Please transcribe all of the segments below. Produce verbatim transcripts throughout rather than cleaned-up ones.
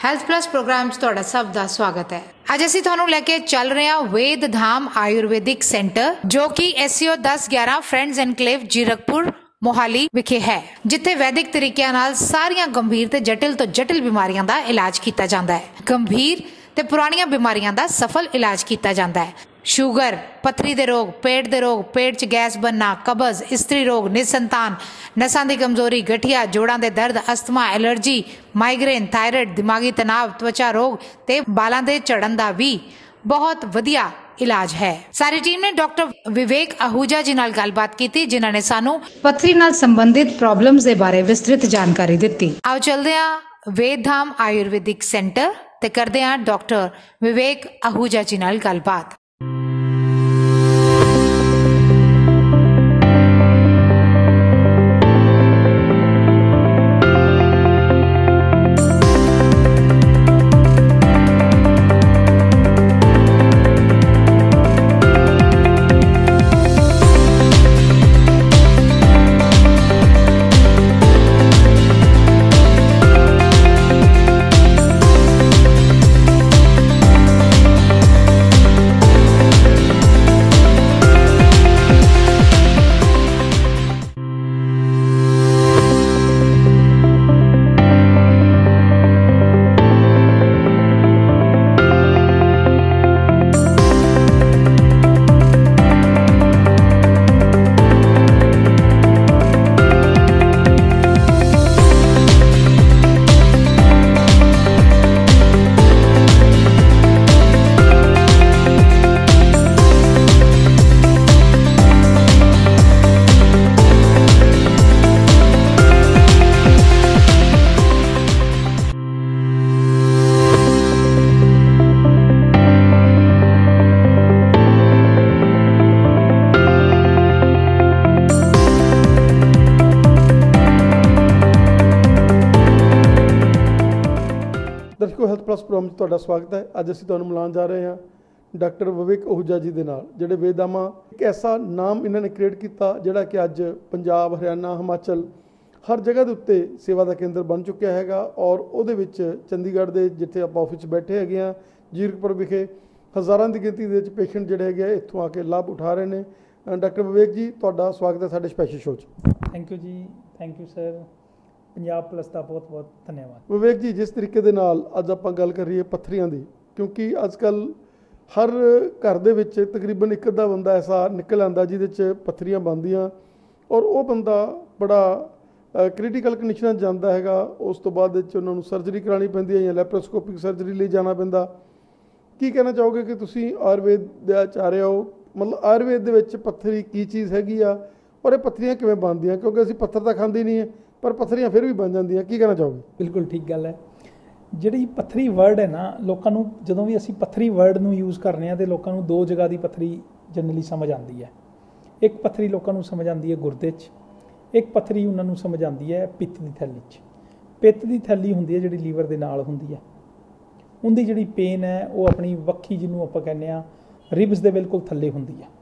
Health plus programme 'ਚ ਤੁਹਾਡਾ ਸਭ ਦਾ ਸਵਾਗਤ ਹੈ। ਅੱਜ ਅਸੀਂ ਤੁਹਾਨੂੰ ਲੈ ਕੇ ਚੱਲ ਰਹੇ ਹਾਂ ਵੇਦ ਧਾਮ ਆਯੁਰਵੈਦਿਕ ਸੈਂਟਰ, ਜੋ ਕਿ ਐਸਸੀਓ ਦਸ ਗਿਆਰਾਂ ਫਰੈਂਡਸ ਐਨਕਲੇਵ ਜੀਰਕਪੁਰ मोहाली विखे है, जिथे वैदिक तरीकों नाल सारियां गंभीर ते जटिल तो जटिल बीमारियां दा इलाज किया जाता है। गंभीर ते पुरानियां बीमारियां दा सफल इलाज किया जाता है। शुगर, पथरी दे रोग, पेट दे रोग, पेट च गैस बनना, कब्ज, स्त्री रोग, निसंतान, नसां दी कमजोरी, गठिया, जोड़ां दे दर्द, अस्थमा, एलर्जी, माइग्रेन, थायराइड, दिमागी तनाव, त्वचा रोग ते बालां दे झड़न दा भी बहुत वधिया इलाज है। सारी टीम ने डॉक्टर विवेक आहूजा जी नाल गलबात की, जिन्होंने सानू पथरी नाल संबंधित प्रॉब्लम्स दे बारे विस्तृत जानकारी दी। आओ चलदे हां वेद धाम आयुर्वेदिक सेंटर ते करदे हां डॉक्टर विवेक आहूजा जी नाल गलबात। दर्शकों, हेल्थ प्लस प्रोग्राम में तुहाडा स्वागत है। अज असीं तुहानूं मिलान जा रहे हैं डॉक्टर विवेक आहूजा जी दे नाल, जिहड़े वेदामा एक ऐसा नाम इन्होंने क्रिएट किया जिहड़ा कि अज पंजाब, हरियाणा, हिमाचल हर जगह के उत्ते सेवा का केंद्र बन चुकिया है। और उहदे विच चंडीगढ़ के जिथे आप ऑफिस बैठे हैगे आ जीरकपुर विखे हज़ारां की गिनती दे पेशेंट जिहड़े हैगे इत्थों आके लाभ उठा रहे हैं। डॉक्टर विवेक जी, तुहाडा स्वागत है साडे स्पैशल शो च। Thank you ji, thank you sir. Punjab plus का बहुत बहुत धन्यवाद। विवेक जी, जिस तरीके दे नाल अज आपां गल कर रही है पत्थरियां दी, क्योंकि अजकल हर घर दे विच तकरीबन एक अद्धा बंदा ऐसा निकल आंदा जिहदे च पत्थरियां बनदियां और वो बंदा बड़ा क्रिटिकल कंडीशन जाता है। उस तो बाद उन्होंने सर्जरी करानी पैंदी है या लैप्रोस्कोपिक सर्जरी लिए जाना पैंदा। की कहना चाहोगे कि तुसी आयुर्वेद दे आचार्य हो, मतलब आयुर्वेद दे विच पत्थरी की चीज़ हैगी आ और ये पत्थरियां किवें बनदियां, क्योंकि असीं पत्थर तां खांदे नहीं है पर पत्थरियां फिर भी बन जांदियां, की कहना चाहोगे? बिल्कुल ठीक गल है। जिहड़ी पत्थरी वर्ड है ना, लोगों को जदों भी असीं पत्थरी वर्ड नूं यूज़ करने तो लोगों को दो जगह की पत्थरी जनरली समझ आती है। एक पत्थरी लोगों को समझ आती है गुरदे च, एक पत्थरी उन्होंने समझ आती है पित्त की थैली च। पित्त की थैली हुंदी है जिहड़ी लीवर दे नाल हुंदी है, उनकी जिहड़ी पेन है वो अपनी वक्खी जिन्हों आपां कहने आ रिब्स दे बिल्कुल थल्ले हुंदी है।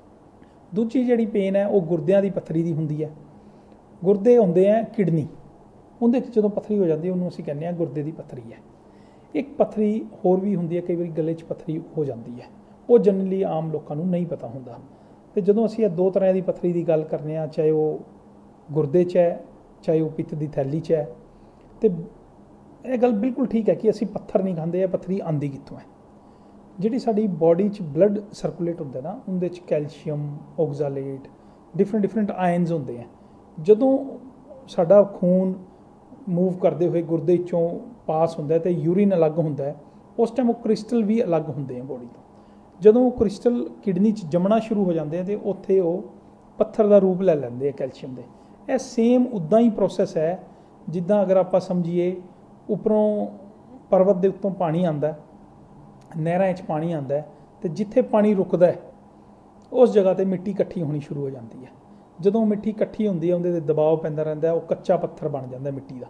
दूजी जिहड़ी पेन है वो गुरदियां दी पत्थरी दी हुंदी है। गुरदे होंदे हैं किडनी, उनदे जो पत्थरी हो जाती है उन्होंने असीं कहने गुरदे की पत्थरी है। एक पत्थरी होर भी होंदी है, कई बार गले च पत्थरी हो जाती है, वो जनरली आम लोगों को नहीं पता होंदा। तो जो असीं दो तरह की पत्थरी की गल करने आ, चाहे वो गुरदे च है चाहे वो पित्त की थैली च है, तो यह गल बिल्कुल ठीक है कि असीं पत्थर नहीं खांदे, पत्थरी आंदी कित्थों है। जिहड़ी साडी बॉडी च ब्लड सर्कुलेट होंदा ना, उहदे च calcium, oxalate, different different ions होंदे हैं। जदों साडा खून मूव करते हुए गुरदे चों पास होंदा है तो यूरिन अलग होंदा है, उस टाइम वो क्रिस्टल भी अलग होंदे हैं बॉडी तो। जदों क्रिस्टल किडनी च जमना शुरू हो जाते हैं तो उत्थे वो पत्थर का रूप ले लैंदे हैं कैल्शियम के। यह सेम उदा ही प्रोसैस है जिद्दां अगर आप समझिए उपरों पर्वत के उत्तों पानी आंदा है, नहरां च पानी आंदा है, तो जिथे पानी रुकदा है उस जगह पर मिट्टी इकट्ठी होनी शुरू हो जाती है। जदों मिट्टी इकट्ठी होंदी है उहदे ते दबाव पैंदा रहिंदा है, वो कच्चा पत्थर बन जाता है मिट्टी का।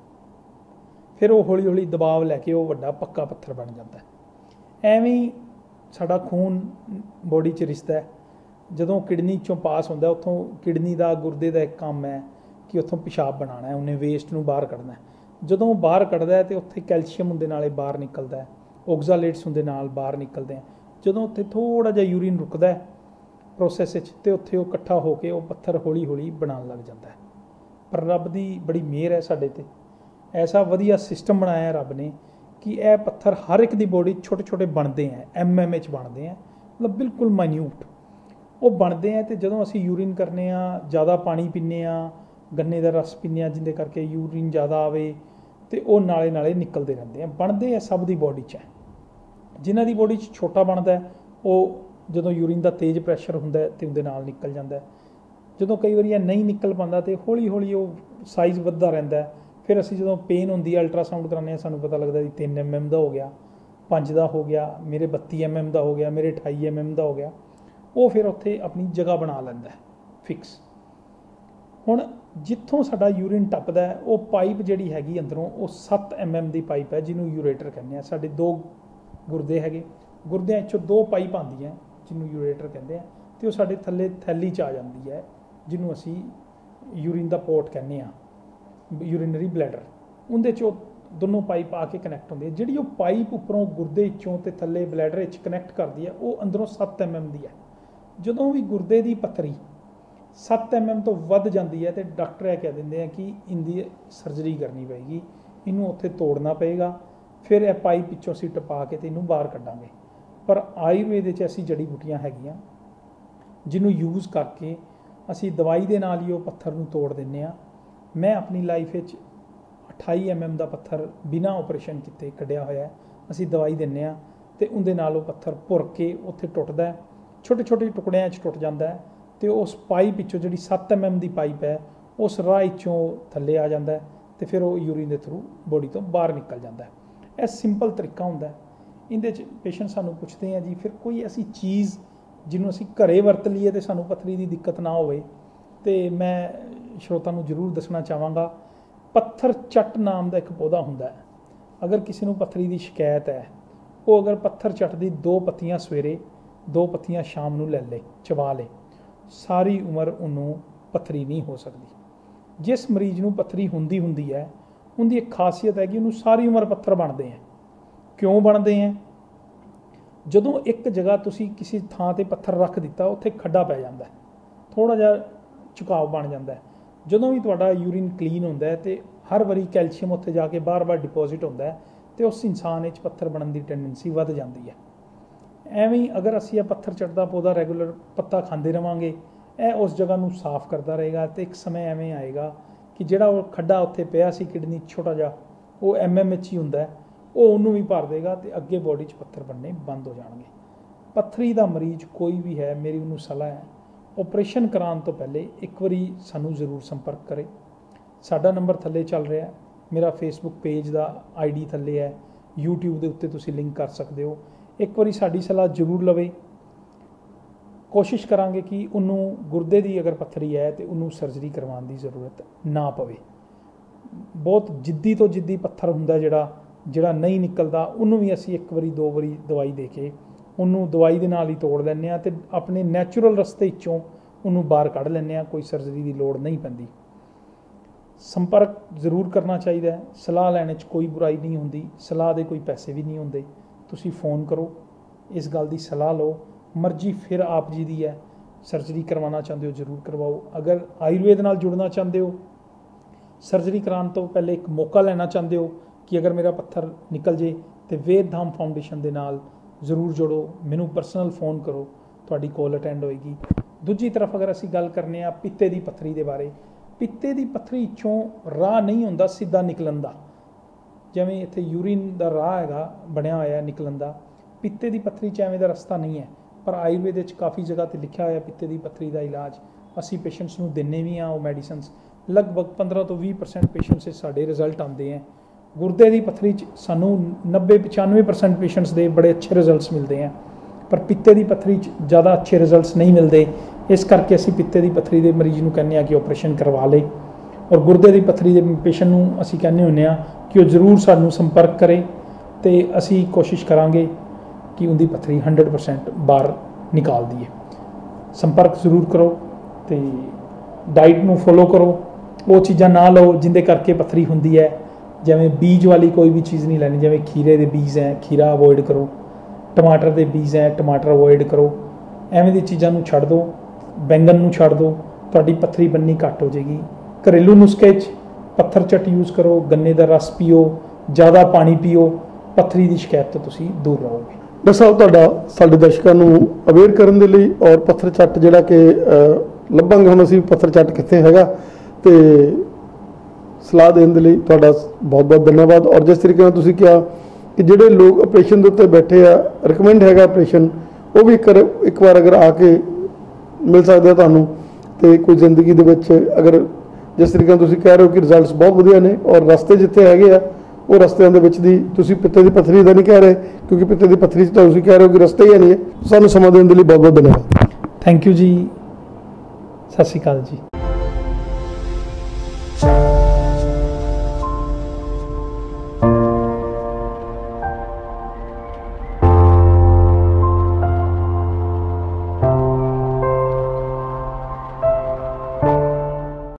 फिर वो हौली हौली दबाव लैके वो वड्डा पक्का पत्थर बन जाता है। एवें ही साडा खून बॉडी च रिसदा है, जदों किडनी चों पास होंदा उत्थों किडनी का गुरदे का एक काम है कि उत्थों पेशाब बनाना है, उन्हें वेस्ट नूं बाहर कढ़ना है। ਜਦੋਂ ਬਾਹਰ ਕੱਢਦਾ ਹੈ ਤੇ ਉੱਥੇ ਕੈਲਸ਼ੀਅਮ ਹੁੰਦੇ ਨਾਲੇ ਬਾਹਰ ਨਿਕਲਦਾ ਹੈ, ਆਕਜ਼ਾਲੇਟਸ ਹੁੰਦੇ ਨਾਲ ਬਾਹਰ ਨਿਕਲਦੇ ਆ। ਜਦੋਂ ਉੱਥੇ ਥੋੜਾ ਜਿਹਾ ਯੂਰੀਨ ਰੁਕਦਾ ਹੈ ਪ੍ਰੋਸੈਸ ਵਿੱਚ ਤੇ ਉੱਥੇ ਉਹ ਇਕੱਠਾ ਹੋ ਕੇ ਉਹ ਪੱਥਰ ਹੌਲੀ ਹੌਲੀ ਬਣਾਉਣ ਲੱਗ ਜਾਂਦਾ ਹੈ। ਪਰ ਰੱਬ ਦੀ ਬੜੀ ਮਿਹਰ ਹੈ ਸਾਡੇ ਤੇ, ਐਸਾ ਵਧੀਆ ਸਿਸਟਮ ਬਣਾਇਆ ਹੈ ਰੱਬ ਨੇ ਕਿ ਇਹ ਪੱਥਰ ਹਰ ਇੱਕ ਦੀ ਬੋਡੀ ਛੋਟੇ ਛੋਟੇ ਬਣਦੇ ਆ, ਐਮ ਐਮ ਵਿੱਚ ਬਣਦੇ ਆ, ਮਤਲਬ ਬਿਲਕੁਲ ਮਾਈਨਿਊਟ ਉਹ ਬਣਦੇ ਆ। ਤੇ ਜਦੋਂ ਅਸੀਂ ਯੂਰੀਨ ਕਰਨੇ ਆ, ਜ਼ਿਆਦਾ ਪਾਣੀ ਪੀਂਦੇ ਆ, ਗੰਨੇ ਦਾ ਰਸ ਪੀਂਦੇ ਆ ਜਿਹਦੇ ਕਰਕੇ ਯੂਰੀਨ ਜ਼ਿਆਦਾ ਆਵੇ ਤੇ ਉਹ ਨਾਲੇ ਨਾਲੇ ਨਿਕਲਦੇ ਰਹਿੰਦੇ ਆ, ਬਣਦੇ ਆ ਸਭ ਦੀ ਬੋਡੀ 'ਚ। ਜਿਨ੍ਹਾਂ ਦੀ ਬੋਡੀ 'ਚ ਛੋਟਾ ਬਣਦਾ ਉਹ ਜਦੋਂ ਯੂਰੀਨ ਦਾ ਤੇਜ਼ ਪ੍ਰੈਸ਼ਰ ਹੁੰਦਾ ਤੇ ਉਹਦੇ ਨਾਲ ਨਿਕਲ ਜਾਂਦਾ। ਜਦੋਂ ਕਈ ਵਾਰੀ ਇਹ ਨਹੀਂ ਨਿਕਲ ਪਾਉਂਦਾ ਤੇ ਹੌਲੀ ਹੌਲੀ ਉਹ ਸਾਈਜ਼ ਵੱਧਦਾ ਰਹਿੰਦਾ। ਫਿਰ ਅਸੀਂ ਜਦੋਂ ਪੇਨ ਹੁੰਦੀ ਹੈ ਅਲਟਰਾਸਾਊਂਡ ਕਰਾਉਂਦੇ ਹਾਂ, ਸਾਨੂੰ ਪਤਾ ਲੱਗਦਾ ਵੀ ਤਿੰਨ ਐਮ ਐਮ ਦਾ ਹੋ ਗਿਆ, ਪੰਜ ਦਾ ਹੋ ਗਿਆ, ਮੇਰੇ ਬੱਤੀ ਐਮ ਐਮ ਦਾ ਹੋ ਗਿਆ, ਮੇਰੇ ਅਠਾਈ ਐਮ ਐਮ ਦਾ ਹੋ ਗਿਆ। ਉਹ ਫਿਰ ਉੱਥੇ ਆਪਣੀ ਜਗ੍ਹਾ ਬਣਾ ਲੈਂਦਾ ਫਿਕਸ। ਹੁਣ ਜਿੱਥੋਂ ਸਾਡਾ ਯੂਰੀਨ ਟੱਪਦਾ ਉਹ ਪਾਈਪ ਜਿਹੜੀ ਹੈਗੀ ਅੰਦਰੋਂ ਉਹ ਸੱਤ ਐਮ ਐਮ ਦੀ ਪਾਈਪ ਹੈ ਜਿਹਨੂੰ ਯੂਰੇਟਰ ਕਹਿੰਦੇ ਆ। ਸਾਡੇ ਦੋ ਗੁਰਦੇ ਹੈਗੇ, ਗੁਰਦਿਆਂ 'ਚੋਂ ਦੋ ਪਾਈਪ ਆਉਂਦੀਆਂ ਜਿਹਨੂੰ ਯੂਰੇਟਰ ਕਹਿੰਦੇ ਆ ਤੇ ਉਹ ਸਾਡੇ ਥੱਲੇ ਥੈਲੀ 'ਚ ਆ ਜਾਂਦੀ ਹੈ ਜਿਹਨੂੰ ਅਸੀਂ ਯੂਰੀਨ ਦਾ ਪੋਰਟ ਕਹਿੰਦੇ ਆ, ਯੂਰੀਨਰੀ ਬਲੈਡਰ। ਉਹਦੇ 'ਚ ਉਹ ਦੋਨੋਂ ਪਾਈਪ ਆ ਕੇ ਕਨੈਕਟ ਹੁੰਦੇ ਆ। ਜਿਹੜੀ ਉਹ ਪਾਈਪ ਉੱਪਰੋਂ ਗੁਰਦੇ 'ਚੋਂ ਤੇ ਥੱਲੇ ਬਲੈਡਰ ਵਿੱਚ ਕਨੈਕਟ ਕਰਦੀ ਹੈ ਉਹ ਅੰਦਰੋਂ ਸੱਤ ਐਮ ਐਮ ਦੀ ਹੈ। ਜਦੋਂ ਵੀ ਗੁਰਦੇ ਦੀ ਪੱਥਰੀ ਸੱਤ ਐਮ ਐਮ ਤੋਂ ਵੱਧ ਜਾਂਦੀ ਹੈ ਤੇ ਡਾਕਟਰ ਇਹ ਕਹਿ ਦਿੰਦੇ ਆ ਕਿ ਇਹਦੀ ਸਰਜਰੀ ਕਰਨੀ ਪਏਗੀ, ਇਹਨੂੰ ਉੱਥੇ ਤੋੜਨਾ ਪਏਗਾ, ਫਿਰ ਇਹ ਪਾਈਪ ਪਿੱਛੋਂ ਅਸੀਂ ਟਪਾ ਕੇ ਤੇ ਇਹਨੂੰ ਬਾਹਰ ਕੱਢਾਂਗੇ। ਪਰ ਆਯੁਰਵੇਦ ਵਿੱਚ ਐਸੀ ਜੜੀ ਬੂਟੀਆਂ ਹੈਗੀਆਂ ਜਿਹਨੂੰ ਯੂਜ਼ ਕਰਕੇ ਅਸੀਂ ਦਵਾਈ ਦੇ ਨਾਲ ਹੀ ਉਹ ਪੱਥਰ ਨੂੰ ਤੋੜ ਦਿੰਦੇ ਹਾਂ। ਮੈਂ ਆਪਣੀ ਲਾਈਫ ਵਿੱਚ ਅਠਾਈ ਐਮ ਐਮ ਦਾ ਪੱਥਰ ਬਿਨਾਂ ਆਪਰੇਸ਼ਨ ਕੀਤੇ ਕੱਢਿਆ ਹੋਇਆ। ਅਸੀਂ ਦਵਾਈ ਦਿੰਦੇ ਹਾਂ ਤੇ ਉਹਦੇ ਨਾਲ ਉਹ ਪੱਥਰ ਭੁਰ ਕੇ ਉੱਥੇ ਟੁੱਟਦਾ ਹੈ, ਛੋਟੇ ਛੋਟੇ ਟੁਕੜਿਆਂ 'ਚ ਟੁੱਟ ਜਾਂਦਾ ਹੈ ਤੇ ਉਸ ਪਾਈਪ ਵਿੱਚੋਂ ਜਿਹੜੀ ਸੱਤ ਐਮ ਐਮ ਦੀ ਪਾਈਪ ਹੈ ਉਸ ਰਾਹ 'ਚੋਂ ਥੱਲੇ ਆ ਜਾਂਦਾ ਤੇ ਫਿਰ ਉਹ ਯੂਰੀਨ ਦੇ ਥਰੂ ਬੋਡੀ ਤੋਂ ਬਾਹਰ ਨਿਕਲ ਜਾਂਦਾ। ਇਹ ਸਿੰਪਲ ਤਰੀਕਾ ਹੁੰਦਾ। ਇਹਦੇ 'ਚ ਪੇਸ਼ੈਂਟ ਸਾਨੂੰ ਪੁੱਛਦੇ ਆ ਜੀ ਫਿਰ ਕੋਈ ਐਸੀ ਚੀਜ਼ ਜਿਹਨੂੰ ਅਸੀਂ ਘਰੇ ਵਰਤ ਲਈਏ ਤੇ ਸਾਨੂੰ ਪੱਥਰੀ ਦੀ ਦਿੱਕਤ ਨਾ ਹੋਵੇ। ਤੇ ਮੈਂ ਸਰੋਤਾ ਨੂੰ ਜ਼ਰੂਰ ਦੱਸਣਾ ਚਾਹਾਂਗਾ, ਪੱਥਰ ਚੱਟ ਨਾਮ ਦਾ ਇੱਕ ਪੌਦਾ ਹੁੰਦਾ ਹੈ। ਅਗਰ ਕਿਸੇ ਨੂੰ ਪੱਥਰੀ ਦੀ ਸ਼ਿਕਾਇਤ ਹੈ, ਉਹ ਅਗਰ ਪੱਥਰ ਚੱਟ ਦੀ ਦੋ ਪੱਤੀਆਂ ਸਵੇਰੇ ਦੋ ਪੱਤੀਆਂ ਸ਼ਾਮ ਨੂੰ ਲੈ ਲੇ, ਚਬਾ ਲੇ, ਸਾਰੀ ਉਮਰ ਉਹਨੂੰ ਪੱਥਰੀ ਨਹੀਂ ਹੋ ਸਕਦੀ। ਜਿਸ ਮਰੀਜ਼ ਨੂੰ ਪੱਥਰੀ ਹੁੰਦੀ ਹੁੰਦੀ ਹੈ ਉਹਦੀ ਇੱਕ ਖਾਸੀਅਤ ਹੈ ਕਿ ਉਹਨੂੰ ਸਾਰੀ ਉਮਰ ਪੱਥਰ ਬਣਦੇ ਆ। ਕਿਉਂ ਬਣਦੇ ਆ? ਜਦੋਂ ਇੱਕ ਜਗ੍ਹਾ ਤੁਸੀਂ ਕਿਸੇ ਥਾਂ ਤੇ ਪੱਥਰ ਰੱਖ ਦਿੱਤਾ ਉੱਥੇ ਖੱਡਾ ਪੈ ਜਾਂਦਾ, ਥੋੜਾ ਜਿਹਾ ਝੁਕਾਅ ਬਣ ਜਾਂਦਾ। ਜਦੋਂ ਵੀ ਤੁਹਾਡਾ ਯੂਰੀਨ ਕਲੀਨ ਹੁੰਦਾ ਹੈ ਤੇ ਹਰ ਵਾਰੀ ਕੈਲਸ਼ੀਅਮ ਉੱਥੇ ਜਾ ਕੇ ਬਾਰ-ਬਾਰ ਡਿਪੋਜ਼ਿਟ ਹੁੰਦਾ ਹੈ ਤੇ ਉਸ ਇਨਸਾਨ ਵਿੱਚ ਪੱਥਰ ਬਣਨ ਦੀ ਟੈਂਡੈਂਸੀ ਵੱਧ ਜਾਂਦੀ ਹੈ। ਐਵੇਂ ਹੀ ਅਗਰ ਅਸੀਂ ਇਹ ਪੱਥਰ ਚੜਦਾ ਪੌਦਾ ਰੈਗੂਲਰ ਪੱਤਾ ਖਾਂਦੇ ਰਵਾਂਗੇ, ਇਹ ਉਸ ਜਗ੍ਹਾ ਨੂੰ ਸਾਫ਼ ਕਰਦਾ ਰਹੇਗਾ ਤੇ ਇੱਕ ਸਮੇਂ ਐਵੇਂ ਆਏਗਾ ਕਿ ਜਿਹੜਾ ਉਹ ਖੱਡਾ ਉੱਥੇ ਪਿਆ ਸੀ ਕਿਡਨੀ ਛੋਟਾ ਜਿਹਾ, ਉਹ ਐਮ ਐਮ ਵਿੱਚ ਹੀ ਹੁੰਦਾ, ਉਹ ਉਹਨੂੰ ਵੀ ਭਰ ਦੇਗਾ ਤੇ ਅੱਗੇ ਬੋਡੀ 'ਚ ਪੱਥਰ ਬਣਨੇ ਬੰਦ ਹੋ ਜਾਣਗੇ। ਪੱਥਰੀ ਦਾ ਮਰੀਜ਼ ਕੋਈ ਵੀ ਹੈ, ਮੇਰੀ ਉਹਨੂੰ ਸਲਾਹ ਹੈ ਆਪਰੇਸ਼ਨ ਕਰਾਉਣ ਤੋਂ ਪਹਿਲੇ ਇੱਕ ਵਾਰੀ ਸਾਨੂੰ ਜ਼ਰੂਰ ਸੰਪਰਕ ਕਰੇ। ਸਾਡਾ ਨੰਬਰ ਥੱਲੇ ਚੱਲ ਰਿਹਾ, ਮੇਰਾ ਫੇਸਬੁੱਕ ਪੇਜ ਦਾ ਆਈ ਡੀ ਥੱਲੇ ਹੈ, ਯੂਟਿਊਬ ਦੇ ਉੱਤੇ ਤੁਸੀਂ ਲਿੰਕ ਕਰ ਸਕਦੇ ਹੋ। ਇੱਕ ਵਾਰੀ ਸਾਡੀ ਸਲਾਹ ਜ਼ਰੂਰ ਲਵੇ। ਕੋਸ਼ਿਸ਼ ਕਰਾਂਗੇ ਕਿ ਉਹਨੂੰ ਗੁਰਦੇ ਦੀ ਅਗਰ ਪੱਥਰੀ ਹੈ ਤੇ ਉਹਨੂੰ ਸਰਜਰੀ ਕਰਵਾਉਣ ਦੀ ਜ਼ਰੂਰਤ ਨਾ ਪਵੇ। ਬਹੁਤ ਜਿੱਦੀ ਤੋਂ ਜਿੱਦੀ ਪੱਥਰ ਹੁੰਦਾ ਜਿਹੜਾ ਜਿਹੜਾ ਨਹੀਂ ਨਿਕਲਦਾ, ਉਹਨੂੰ ਵੀ ਅਸੀਂ ਇੱਕ ਵਾਰੀ ਦੋ ਵਾਰੀ ਦਵਾਈ ਦੇ ਕੇ ਉਹਨੂੰ ਦਵਾਈ ਦੇ ਨਾਲ ਹੀ ਤੋੜ ਲੈਂਦੇ ਹਾਂ ਤੇ ਆਪਣੇ ਨੈਚੁਰਲ ਰਸਤੇ ਵਿੱਚੋਂ ਉਹਨੂੰ ਬਾਹਰ ਕੱਢ ਲੈਂਦੇ ਹਾਂ। ਕੋਈ ਸਰਜਰੀ ਦੀ ਲੋੜ ਨਹੀਂ ਪੈਂਦੀ। ਸੰਪਰਕ ਜ਼ਰੂਰ ਕਰਨਾ ਚਾਹੀਦਾ ਹੈ। ਸਲਾਹ ਲੈਣ 'ਚ ਕੋਈ ਬੁਰਾਈ ਨਹੀਂ ਹੁੰਦੀ, ਸਲਾਹ ਦੇ ਕੋਈ ਪੈਸੇ ਵੀ ਨਹੀਂ ਹੁੰਦੇ। ਤੁਸੀਂ ਫੋਨ ਕਰੋ, ਇਸ ਗੱਲ ਦੀ ਸਲਾਹ ਲਓ। ਮਰਜ਼ੀ ਫਿਰ ਆਪ ਜੀ ਦੀ ਹੈ, ਸਰਜਰੀ ਕਰਵਾਉਣਾ ਚਾਹੁੰਦੇ ਹੋ ਜ਼ਰੂਰ ਕਰਵਾਓ। ਅਗਰ ਆਯੁਰਵੇਦ ਨਾਲ ਜੁੜਨਾ ਚਾਹੁੰਦੇ ਹੋ, ਸਰਜਰੀ ਕਰਾਉਣ ਤੋਂ ਪਹਿਲੇ ਇੱਕ ਮੌਕਾ ਲੈਣਾ ਚਾਹੁੰਦੇ ਹੋ ਕਿ ਅਗਰ ਮੇਰਾ ਪੱਥਰ ਨਿਕਲ ਜੇ ਤੇ ਵੇਦ ਧਾਮ ਫਾਊਂਡੇਸ਼ਨ ਦੇ ਨਾਲ ਜ਼ਰੂਰ ਜੁੜੋ। ਮੈਨੂੰ ਪਰਸਨਲ ਫੋਨ ਕਰੋ, ਤੁਹਾਡੀ ਕਾਲ ਅਟੈਂਡ ਹੋਏਗੀ। ਦੂਜੀ ਤਰਫ ਅਗਰ ਅਸੀਂ ਗੱਲ ਕਰਨੇ ਆ ਪਿੱਤੇ ਦੀ ਪੱਥਰੀ ਦੇ ਬਾਰੇ, ਪਿੱਤੇ ਦੀ ਪੱਥਰੀ 'ਚੋਂ ਰਾਹ ਨਹੀਂ ਹੁੰਦਾ ਸਿੱਧਾ ਨਿਕਲਣ ਦਾ। ਜਿਵੇਂ ਇੱਥੇ ਯੂਰੀਨ ਦਾ ਰਾਹ ਹੈਗਾ ਬਣਿਆ ਹੋਇਆ ਨਿਕਲਣ ਦਾ, ਪਿੱਤੇ ਦੀ ਪੱਥਰੀ 'ਚ ਐਵੇਂ ਦਾ ਰਸਤਾ ਨਹੀਂ ਹੈ। ਪਰ ਆਯੁਰਵੇਦ ਵਿੱਚ ਕਾਫੀ ਜਗ੍ਹਾ 'ਤੇ ਲਿਖਿਆ ਹੋਇਆ ਪਿੱਤੇ ਦੀ ਪੱਥਰੀ ਦਾ ਇਲਾਜ ਅਸੀਂ ਪੇਸ਼ੈਂਟਸ ਨੂੰ ਦਿੰਦੇ ਵੀ ਹਾਂ। ਉਹ ਮੈਡੀਸਨਸ ਲਗਭਗ ਪੰਦਰਾਂ ਤੋਂ ਵੀਹ ਪਰਸੈਂਟ ਪੇਸ਼ੈਂਟਸ 'ਚ ਸਾਡੇ ਰਿਜ਼ਲਟ ਆਉਂਦੇ ਹੈ। ਗੁਰਦੇ ਦੀ ਪੱਥਰੀ 'ਚ ਸਾਨੂੰ ਨੱਬੇ ਪਚਾਨਵੇਂ ਪਰਸੈਂਟ ਪੇਸ਼ੈਂਟਸ ਦੇ ਬੜੇ ਅੱਛੇ ਰਿਜ਼ਲਟਸ ਮਿਲਦੇ ਹੈ, ਪਰ ਪਿੱਤੇ ਦੀ ਪੱਥਰੀ 'ਚ ਜ਼ਿਆਦਾ ਅੱਛੇ ਰਿਜ਼ਲਟਸ ਨਹੀਂ ਮਿਲਦੇ। ਇਸ ਕਰਕੇ ਅਸੀਂ ਪਿੱਤੇ ਦੀ ਪੱਥਰੀ ਦੇ ਮਰੀਜ਼ ਨੂੰ ਕਹਿੰਦੇ ਹਾਂ ਕਿ ਆਪਰੇਸ਼ਨ ਕਰਵਾ ਲੇ, ਔਰ ਗੁਰਦੇ ਦੀ ਪੱਥਰੀ ਦੇ ਪੇਸ਼ੈਂਟ ਨੂੰ ਅਸੀਂ ਕਹਿੰਦੇ ਹੁੰਦੇ ਹਾਂ ਕਿ ਉਹ ਜ਼ਰੂਰ ਸਾਨੂੰ ਸੰਪਰਕ ਕਰੇ ਤੇ ਅਸੀਂ ਕੋਸ਼ਿਸ਼ ਕਰਾਂਗੇ ਕਿ ਉਹਦੀ ਪੱਥਰੀ ਹੰਡਰਡ ਪਰਸੈਂਟ ਬਾਹਰ ਨਿਕਾਲ ਦਈਏ। ਸੰਪਰਕ ਜ਼ਰੂਰ ਕਰੋ ਤੇ ਡਾਈਟ ਨੂੰ ਫੋਲੋ ਕਰੋ। ਉਹ ਚੀਜ਼ਾਂ ਨਾ ਲਓ ਜਿਹਦੇ ਕਰਕੇ ਪੱਥਰੀ ਹੁੰਦੀ ਹੈ। ਜਿਵੇਂ ਬੀਜ ਵਾਲੀ ਕੋਈ ਵੀ ਚੀਜ਼ ਨਹੀਂ ਲੈਣੀ, ਜਿਵੇਂ ਖੀਰੇ ਦੇ ਬੀਜ ਹੈ ਖੀਰਾ ਅਵੋਇਡ ਕਰੋ, ਟਮਾਟਰ ਦੇ ਬੀਜ ਹੈ ਟਮਾਟਰ ਅਵੋਇਡ ਕਰੋ, ਐਵੇਂ ਦੀ ਚੀਜ਼ਾਂ ਨੂੰ ਛੱਡ ਦਿਓ, ਬੈਂਗਨ ਨੂੰ ਛੱਡ ਦਿਓ, ਤੁਹਾਡੀ ਪੱਥਰੀ ਬੰਨੀ ਘੱਟ ਹੋ ਜਾਏਗੀ। ਘਰੇਲੂ ਨੁਸਖੇ 'ਚ ਪੱਥਰ ਚੱਟ ਯੂਜ਼ ਕਰੋ, ਗੰਨੇ ਦਾ ਰਸ ਪੀਓ, ਜ਼ਿਆਦਾ ਪਾਣੀ ਪੀਓ, ਪੱਥਰੀ ਦੀ ਸ਼ਿਕਾਇਤ ਤੋਂ ਤੁਸੀਂ ਦੂਰ ਰਹੋਗੇ। ਡਾਕਟਰ ਸਾਹਿਬ ਤੁਹਾਡਾ ਸਾਡੇ ਦਰਸ਼ਕਾਂ ਨੂੰ ਅਵੇਅਰ ਕਰਨ ਦੇ ਲਈ ਔਰ ਪੱਥਰ ਚੱਟ ਜਿਹੜਾ ਕਿ ਲੱਭਾਂਗੇ ਹੁਣ ਅਸੀਂ ਪੱਥਰ ਚੱਟ ਕਿੱਥੇ ਹੈਗਾ, ਤੇ ਸਲਾਹ ਦੇਣ ਦੇ ਲਈ ਤੁਹਾਡਾ ਬਹੁਤ ਬਹੁਤ ਧੰਨਵਾਦ। ਔਰ ਜਿਸ ਤਰੀਕੇ ਨਾਲ ਤੁਸੀਂ ਕਿਹਾ ਕਿ ਜਿਹੜੇ ਲੋਕ ਆਪਰੇਸ਼ਨ ਦੇ ਉੱਤੇ ਬੈਠੇ ਆ, ਰਿਕਮੈਂਡ ਹੈਗਾ ਆਪਰੇਸ਼ਨ, ਉਹ ਵੀ ਕਰ ਇੱਕ ਵਾਰ ਅਗਰ ਆ ਕੇ ਮਿਲ ਸਕਦੇ ਆ ਤੁਹਾਨੂੰ, ਤੇ ਕੋਈ ਜ਼ਿੰਦਗੀ ਦੇ ਵਿੱਚ ਅਗਰ ਜਿਸ ਤਰੀਕੇ ਨਾਲ ਤੁਸੀਂ ਕਹਿ ਰਹੇ ਹੋ ਕਿ ਰਿਜ਼ਲਟਸ ਬਹੁਤ ਵਧੀਆ ਨੇ, ਔਰ ਰਸਤੇ ਜਿੱਥੇ ਹੈਗੇ ਆ ਉਹ ਰਸਤਿਆਂ ਦੇ ਵਿੱਚ ਦੀ ਤੁਸੀਂ ਪਿੱਤੇ ਦੀ ਪੱਥਰੀ ਦਾ ਨਹੀਂ ਕਹਿ ਰਹੇ, ਕਿਉਂਕਿ ਪਿੱਤੇ ਦੀ ਪੱਥਰੀ 'ਚ ਤਾਂ ਤੁਸੀਂ ਕਹਿ ਰਹੇ ਹੋ ਕਿ ਰਸਤੇ ਹੀ ਨਹੀਂ ਹੈ। ਸਾਨੂੰ ਸਮਾਂ ਦੇਣ ਦੇ ਲਈ ਬਹੁਤ ਬਹੁਤ ਧੰਨਵਾਦ। ਥੈਂਕ ਯੂ ਜੀ, ਸਤਿ ਸ਼੍ਰੀ ਅਕਾਲ ਜੀ।